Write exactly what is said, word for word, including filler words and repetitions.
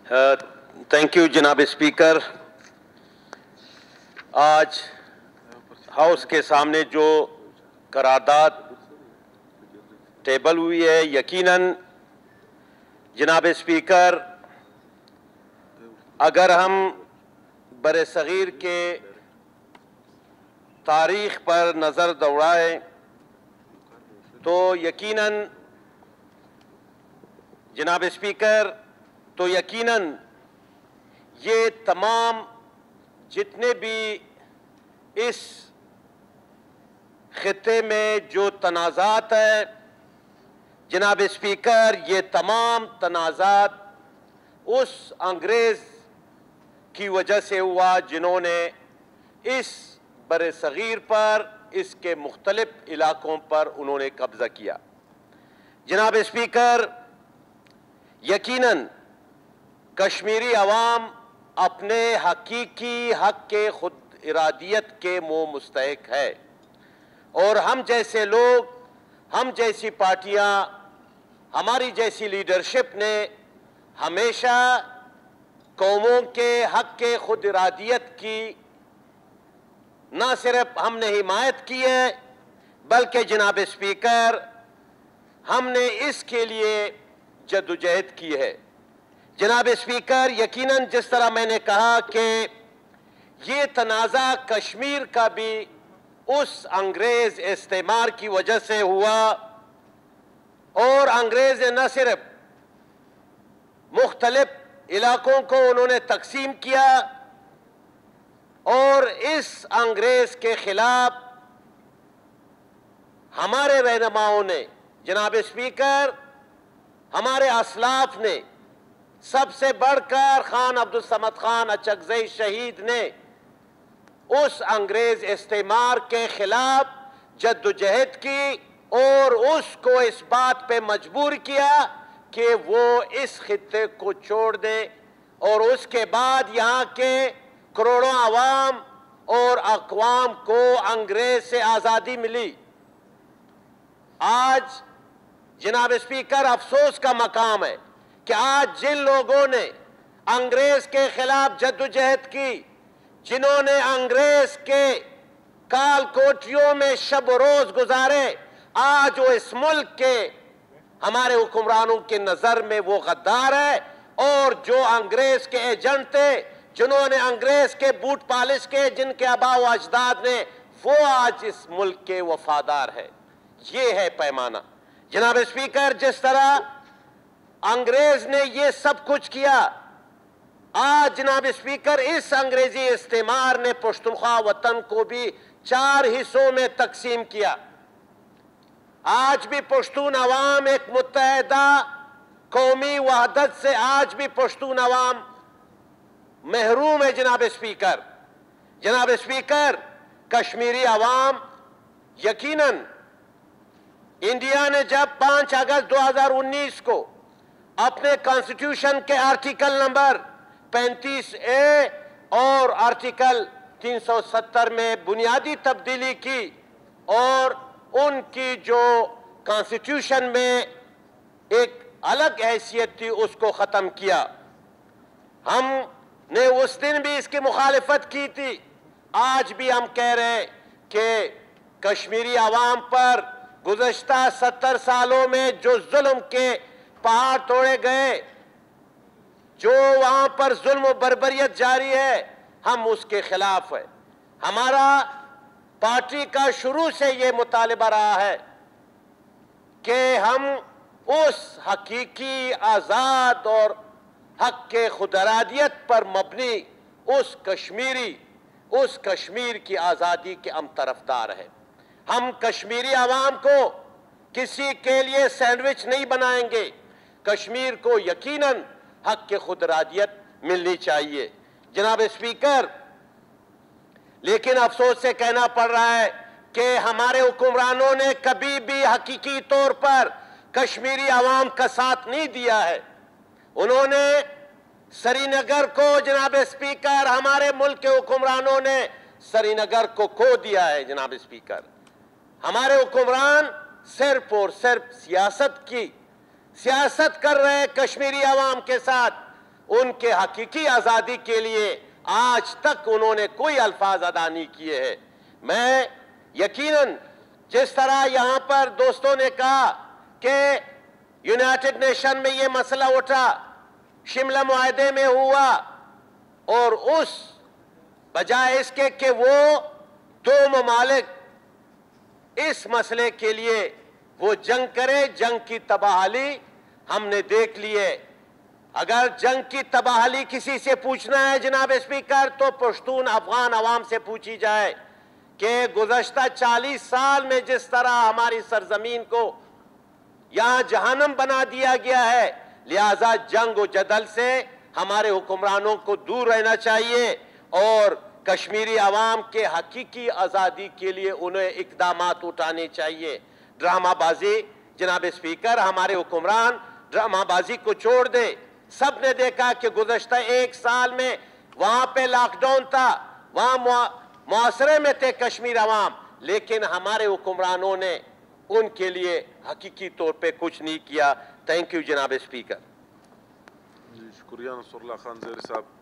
Thank you جناب speaker. آج house کے سامنے جو قرارداد ٹیبل ہوئی ہے، یقیناً جناب اسپیکر اگر ہم بر صغیر کے تاریخ پر نظر دوڑائیں تو یقیناً جناب اسپیکر تو یقیناً یہ تمام جتنے بھی اس خطے میں جو تنازعات ہیں جناب اسپیکر، یہ تمام تنازعات اس انگریز کی وجہ سے ہوا جنہوں نے اس بر صغیر پر، اس کے مختلف علاقوں پر انہوں نے قبضہ کیا. جناب اسپیکر یقیناً کشمیری عوام اپنے حقیقی حق کے خود ارادیت کے منہ مستحق ہے، اور ہم جیسے لوگ، ہم جیسی پارٹیاں، ہماری جیسی لیڈرشپ نے ہمیشہ قوموں کے حق کے خود ارادیت کی نہ صرف ہم نے حمایت کی ہے بلکہ جناب اسپیکر ہم نے اس کے لیے جدوجہد کی ہے. جناب اسپیکر یقیناً جس طرح میں نے کہا کہ یہ تنازع کشمیر کا بھی اس انگریز استعمار کی وجہ سے ہوا، اور انگریز نے نہ صرف مختلف علاقوں کو انہوں نے تقسیم کیا، اور اس انگریز کے خلاف ہمارے رہنماؤں نے جناب اسپیکر، ہمارے اسلاف نے، سب سے بڑھ کر خان عبدالصمد خان اچکزئی شہید نے اس انگریز استعمار کے خلاف جدوجہد کی اور اس کو اس بات پہ مجبور کیا کہ وہ اس خطے کو چھوڑ دے، اور اس کے بعد یہاں کے کروڑوں عوام اور اقوام کو انگریز سے آزادی ملی. آج جناب اسپیکر افسوس کا مقام ہے کہ آج جن لوگوں نے انگریز کے خلاف جدوجہد کی، جنہوں نے انگریز کے کال کوٹریوں میں شب و روز گزارے، آج وہ اس ملک کے ہمارے حکمرانوں کی نظر میں وہ غدار ہے، اور جو انگریز کے ایجنٹ تھے، جنہوں نے انگریز کے بوٹ پالش کے، جن کے آباء و اجداد نے، وہ آج اس ملک کے وفادار ہے. یہ ہے پیمانہ. جناب اسپیکر جس طرح انگریز نے یہ سب کچھ کیا، آج جناب اسپیکر اس انگریزی استعمار نے پشتونخوا وطن کو بھی چار حصوں میں تقسیم کیا. آج بھی پشتون عوام ایک متحدہ قومی وحدت سے آج بھی پشتون عوام محروم ہے. جناب اسپیکر جناب اسپیکر کشمیری عوام یقیناً انڈیا نے جب پانچ اگست دو ہزار انیس کو اپنے کانسٹیٹیوشن کے آرٹیکل نمبر پینتیس اے اور آرٹیکل تین سو ستر میں بنیادی تبدیلی کی، اور ان کی جو کانسٹیٹیوشن میں ایک الگ حیثیت تھی اس کو ختم کیا. ہم نے اس دن بھی اس کی مخالفت کی تھی. آج بھی ہم کہہ رہے ہیں کہ کشمیری عوام پر گزشتہ ستر سالوں میں جو ظلم کے پہاڑ توڑے گئے، جو وہاں پر ظلم و بربریت جاری ہے، ہم اس کے خلاف ہیں. ہمارا پارٹی کا شروع سے یہ مطالبہ رہا ہے کہ ہم اس حقیقی آزاد اور حق کے خود ارادیت پر مبنی اس کشمیری اس کشمیر کی آزادی کے ہم طرفدار ہیں. ہم کشمیری عوام کو کسی کے لیے سینڈوچ نہیں بنائیں گے. کشمیر کو یقیناً حق کے خود ارادیت ملنی چاہیے. جناب اسپیکر لیکن افسوس سے کہنا پڑ رہا ہے کہ ہمارے حکمرانوں نے کبھی بھی حقیقی طور پر کشمیری عوام کا ساتھ نہیں دیا ہے. انہوں نے سری نگر کو، جناب اسپیکر ہمارے ملک کے حکمرانوں نے سری نگر کو کھو دیا ہے. جناب اسپیکر ہمارے حکمران صرف اور صرف سیاست کی سیاست کر رہے ہیں کشمیری عوام کے ساتھ. ان کے حقیقی آزادی کے لیے آج تک انہوں نے کوئی الفاظ ادا نہیں کیے ہیں۔ میں یقیناً جس طرح یہاں پر دوستوں نے کہا کہ یونائٹڈ نیشن میں یہ مسئلہ اٹھا، شملہ معاہدے میں ہوا، اور اس بجائے اس کے کہ وہ دو ممالک اس مسئلے کے لیے وہ جنگ کرے، جنگ کی تباہلی ہم نے دیکھ لیے۔ اگر جنگ کی تباہلی کسی سے پوچھنا ہے جناب اسپیکر تو پشتون افغان عوام سے پوچھی جائے کہ گزشتہ چالیس سال میں جس طرح ہماری سرزمین کو یہاں جہنم بنا دیا گیا ہے، لہذا جنگ و جدل سے ہمارے حکمرانوں کو دور رہنا چاہیے اور کشمیری عوام کے حقیقی آزادی کے لیے انہیں اقدامات اٹھانے چاہیے۔ ڈرامہ بازی جناب اسپیکر، ہمارے حکمران ڈرامہ بازی کو چھوڑ دے۔ سب نے دیکھا کہ گزشتہ ایک سال میں وہاں پہ لاک ڈاؤن تھا، وہاں معاشرے میں تھے کشمیر عوام، لیکن ہمارے حکمرانوں نے ان کے لیے حقیقی طور پہ کچھ نہیں کیا۔ تھینک یو جناب اسپیکر۔ جی شکریہ نصر اللہ خان زیری صاحب۔